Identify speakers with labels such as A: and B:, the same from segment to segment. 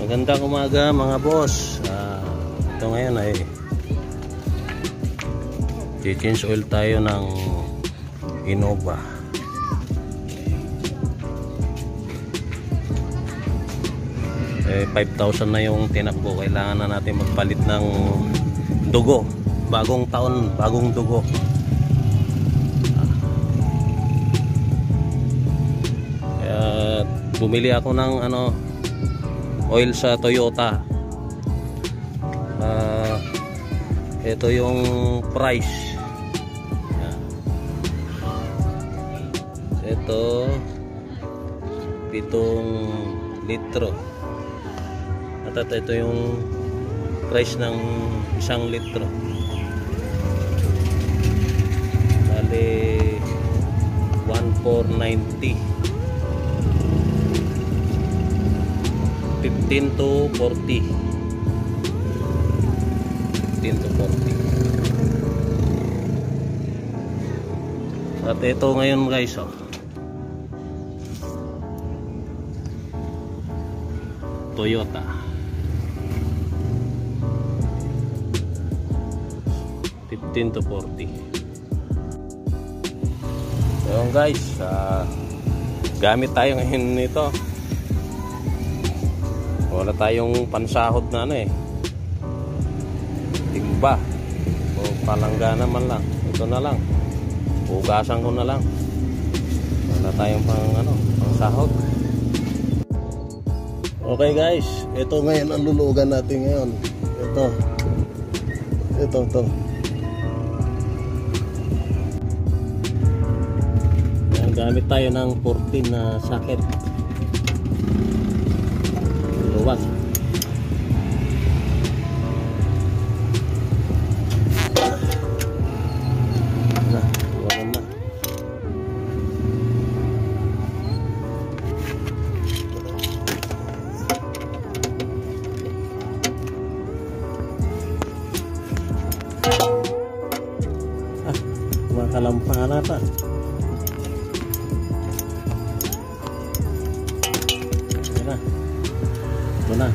A: Magandang umaga mga boss. Ito ngayon ay change oil tayo ng Innova. 5,000 na yung tinakbo. Kailangan na natin magpalit ng dugo. Bagong taon, bagong dugo. Kaya bumili ako ng oil sa Toyota. Ito yung price. Ito 7 litro. At ito yung price ng 1 litro. Bali 1,490. 15 to 40. 15 to 40. At ito ngayon guys, Toyota. 15 to 40. Ayun guys, gamit tayo ngayon nito. Wala tayong pansahod na timba o palanggana man lang. Ito na lang, hugasan ko na lang. Wala tayong pansahod. Okay guys, ito ngayon ang lulugan natin ngayon. Ito Ayan, gamit tayo ng 14 na socket. Luwag. Luwagan na. Kumakalampa na pa. Ito na.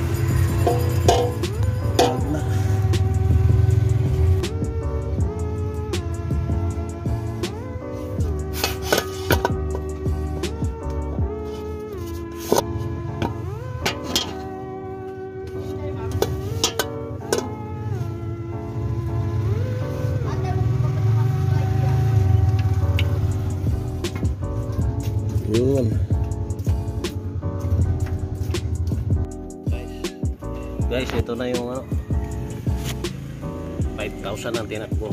A: Yun. Guys, ito na yung 5,000 ang tinakbo.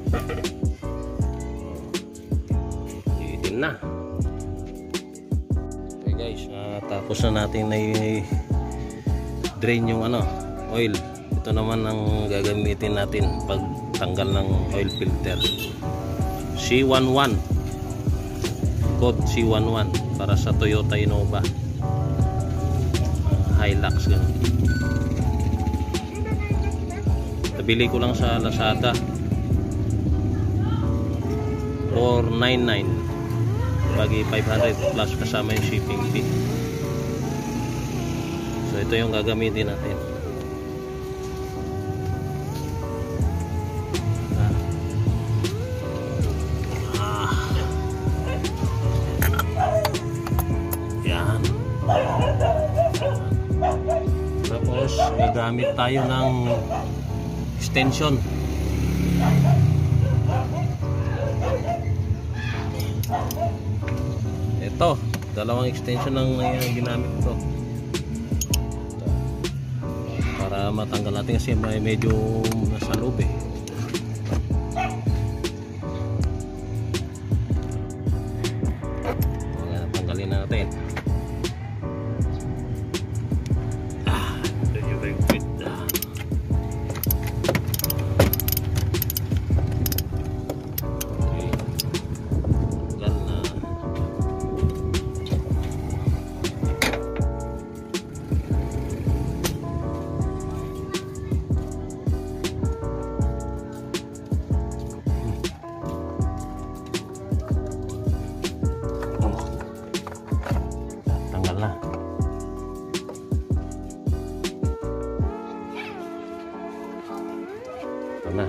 A: Itin na. Okay guys, tapos na natin na drain yung oil. Ito naman ang gagamitin natin pag tanggal ng oil filter. C11, code C11 para sa Toyota Innova, Hilux ganun. Bili ko lang sa Lazada 499, bagi 500 plus kasama yung shipping fee. So ito yung gagamitin natin. Yan. Tapos gagamit tayo ng extension. Ito, dalawang extension ang ginamit ko para matanggal natin kasi medyo nasa loob Ayan, tanggalin natin.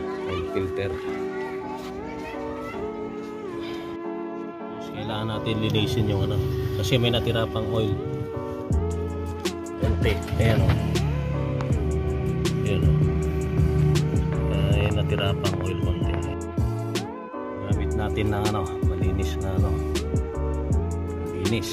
A: oil filter. Kailangan natin linisin yung ano, kasi may natira pang oil konti. Ayan o, ayan o, may natira pang oil konti. Gamit natin ng ano, malinis na ano, linis.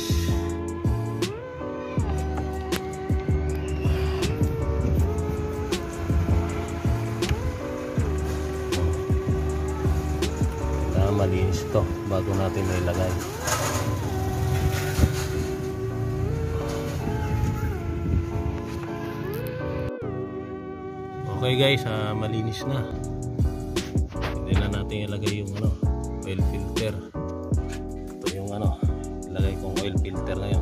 A: Malinis ito bago natin mailagay. Okay guys, malinis na. Pwede na natin ilagay yung ano, oil filter. Ito yung ano, ilagay kong oil filter ngayon.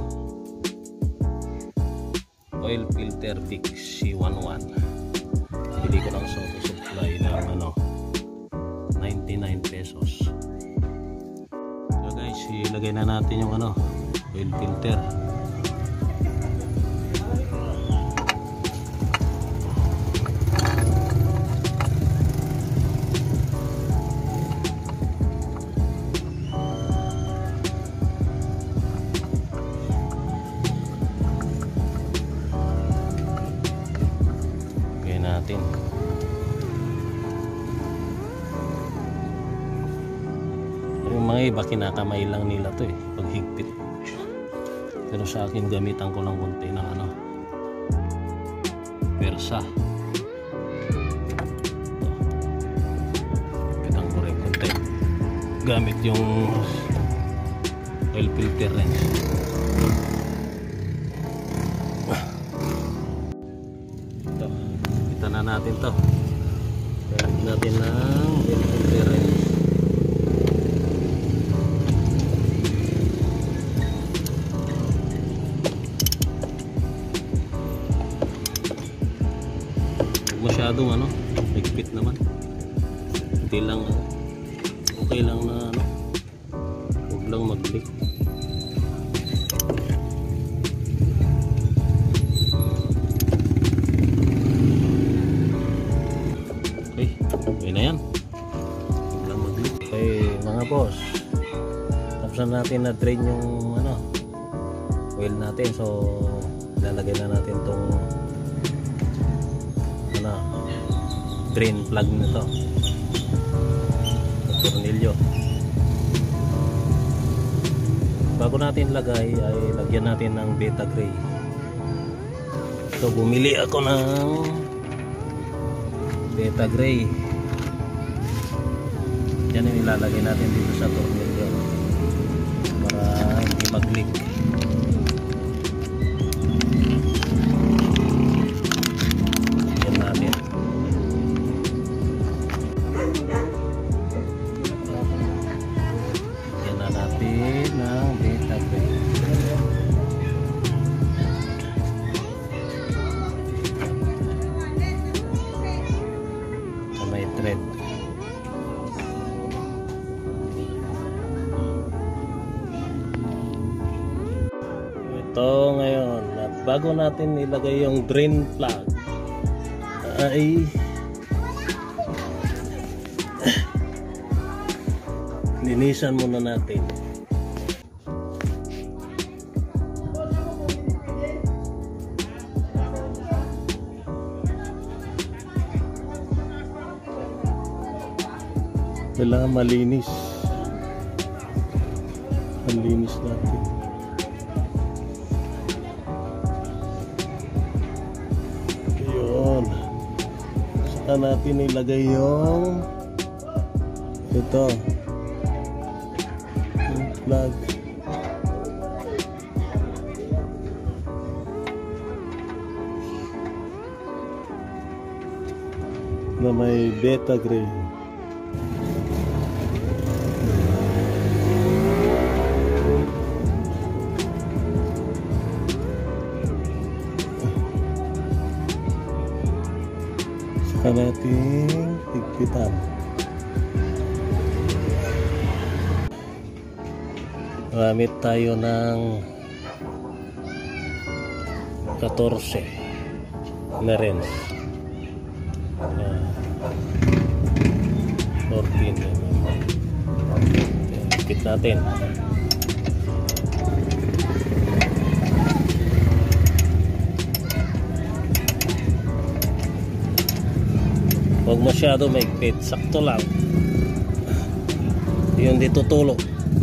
A: Oil filter Vic C11. Bili ko ng Soto Supply ng ano, 99 pesos. So guys, ilagay na natin yung ano, oil filter. Lagay natin. Yung mga iba kinakamay lang nila to eh, paghigpit. Pero sa akin gamitan ko lang konti ng ano, persa. Higpitan ko rin konti gamit yung oil filter wrench. Ito, higpitan na natin to. Gamit natin ng oil filter wrench. Masyadong ano, higpit naman. Hindi lang okay lang na ano, huwag lang mag-leak. Okay na yan, huwag lang mag-leak. Okay mga boss, tapos na natin na drain yung ano, oil natin. So lalagay na natin tong drain plug nito, tornilyo. Bago natin lagay ay lagyan natin ng Beta Gray. So bumili ako ng Beta Gray. Yan yung ilalagay natin dito sa tornilyo para hindi mag-leak. Ito ngayon, at bago natin ilagay yung drain plug ay linisan muna natin. Kailangan malinis. Malinis natin. Yun. Saka natin ilagay yung ito. Yung plug. Na may Beta Gray. Nating higpitan. Gamit tayo ng 14 na rin. dikit natin. Huwag masyado maigpit, sakto lang. Yun dito tulo.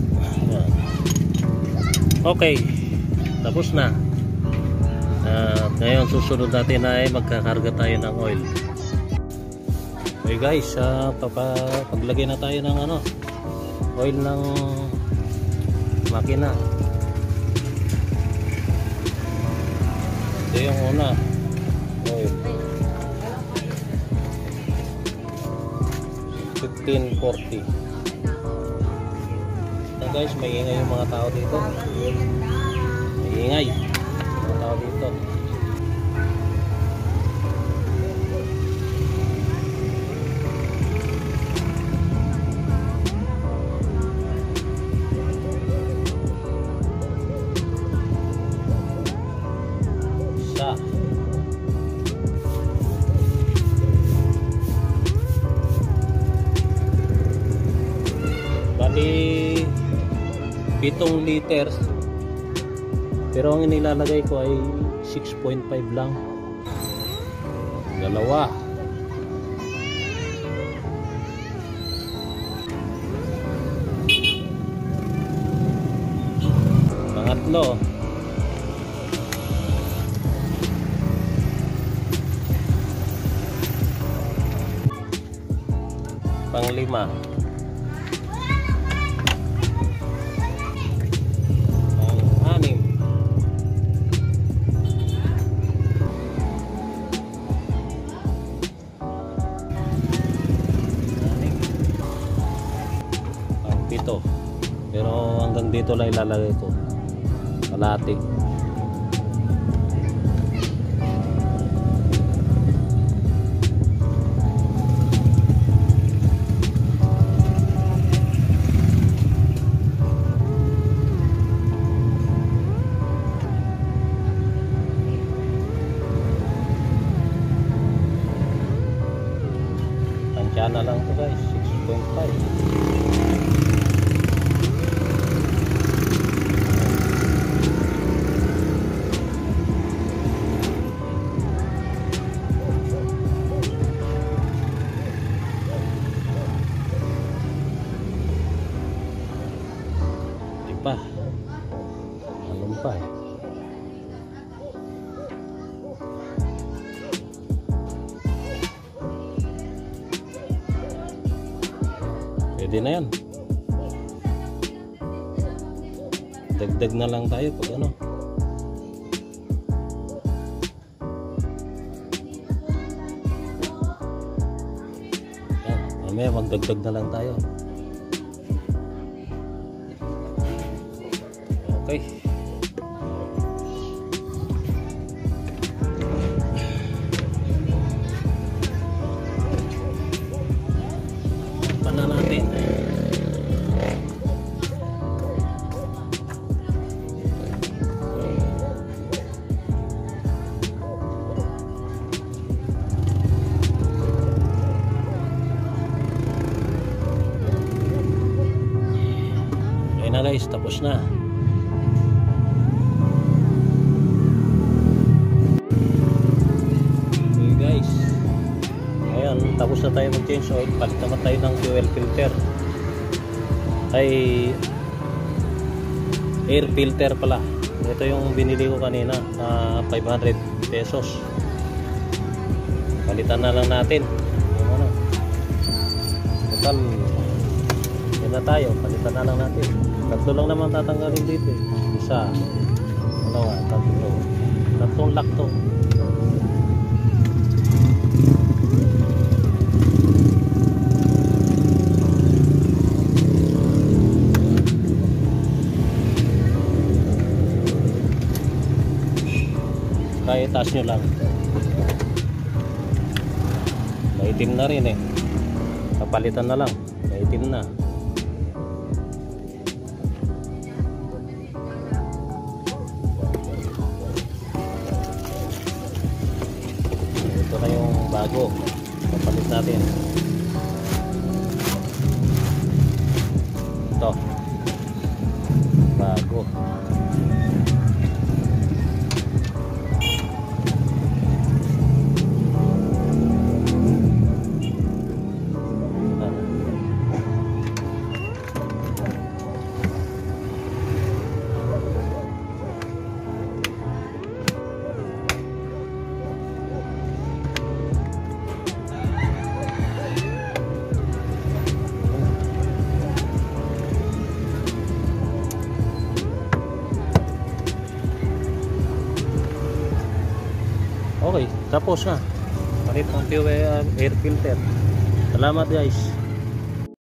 A: Okay, tapos na. At ngayon susunod natin ay magkakarga tayo ng oil. Okay guys, paglagay na tayo ng oil ng makina. Ito yung una, oil 1540. Guys, may ingay yung mga tao dito. May ingay mga tao dito. Isa. Bali 7 liters, pero ang inilalagay ko ay 6.5 lang. Dalawa. Pangatlo. Panglima. Ito, pero hanggang dito lang ilalagay ko kalahati. Tansya na lang to guys, 6.5. Pa alum pa pwede na yan, dagdag na lang tayo pag yan, mamaya magdagdag na lang tayo. Okay. Pana natin. Okay na guys, tapos na. Tapos na tayo mag-change oil, palit naman tayo ng fuel filter, ay air filter pala. Ito yung binili ko kanina, 500 pesos. Palitan na lang natin yung total yun na tayo, palitan na lang natin. Tatlo lang naman tatanggalin dito, isa, dalawa, tatlong lock to. Kaya taas nyo lang, maitim na rin kapalitan na lang, maitim na. Ito na yung bago, kapalit natin ito. Tapos na. Palit ng fuel air filter. Salamat guys.